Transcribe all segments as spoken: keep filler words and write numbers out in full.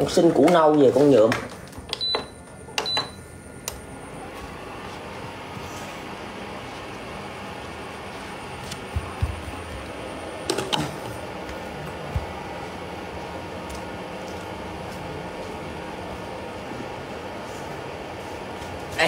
Con xin củ nâu về con nhuộm. Đây.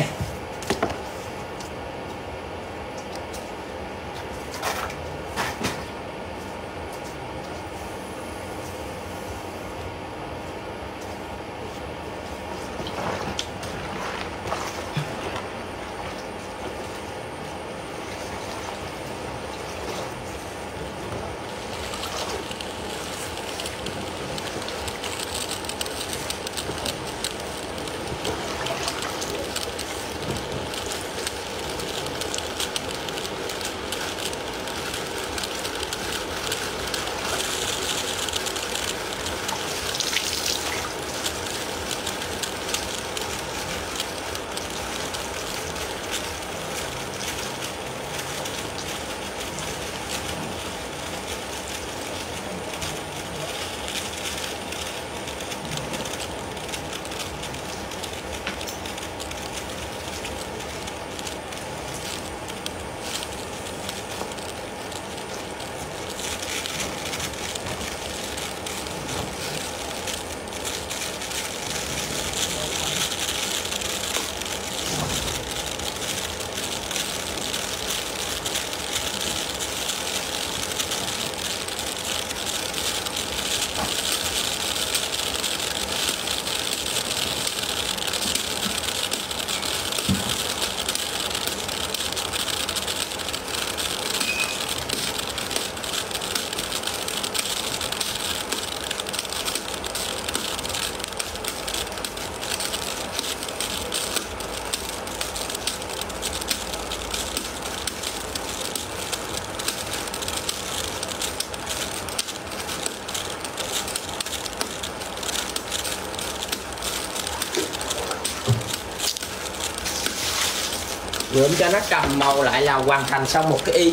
Nhuộm cho nó trầm màu lại là hoàn thành xong một cái y.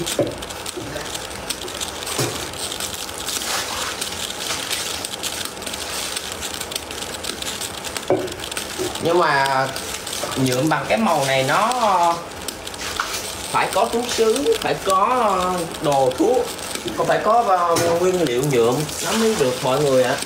Nhưng mà nhuộm bằng cái màu này nó phải có thuốc sứ, phải có đồ thuốc, không phải có nguyên liệu nhuộm nó mới được mọi người ạ.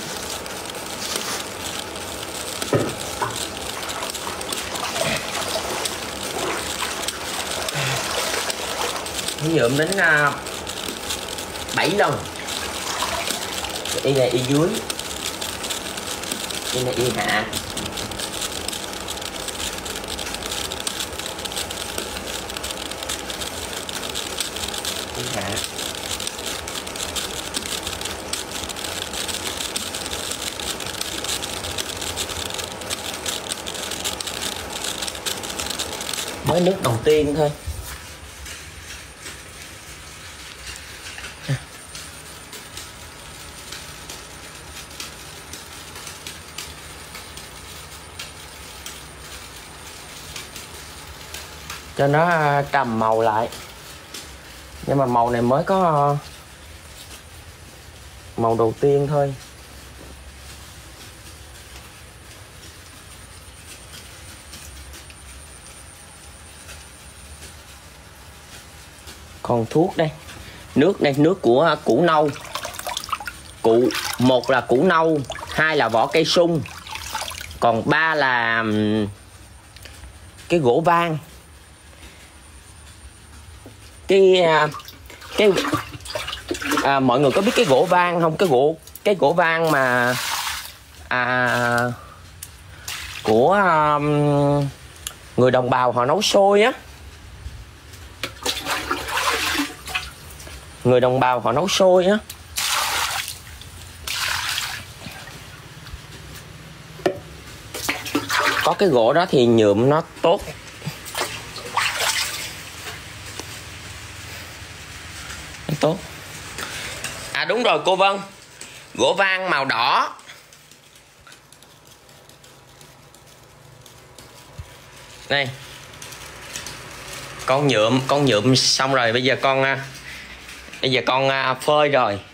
Nhuộm đến uh, bảy lần. Y này y dưới, y này y hạ. Y hạ. Mới nước đầu tiên thôi. Cho nó trầm màu lại. Nhưng mà màu này mới có màu đầu tiên thôi. Còn thuốc đây. Nước đây, nước của củ nâu. Củ một là củ nâu, hai là vỏ cây sung, còn ba là cái gỗ vang. Cái cái à, mọi người có biết cái gỗ vang không? Cái gỗ cái gỗ vang mà à, của um, người đồng bào họ nấu xôi á. Người đồng bào họ nấu xôi á. Có cái gỗ đó thì nhuộm nó tốt. Tốt. À đúng rồi cô Vân, gỗ vang màu đỏ. Đây, con nhuộm con nhuộm xong rồi, bây giờ con bây giờ con phơi rồi,